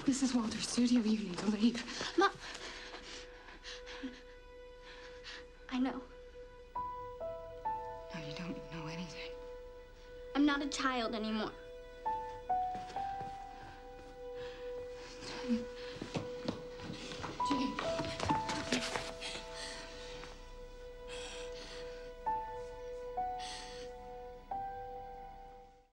This is Walter's studio. You need to leave. Mom. I know. No, you don't know anything. I'm not a child anymore.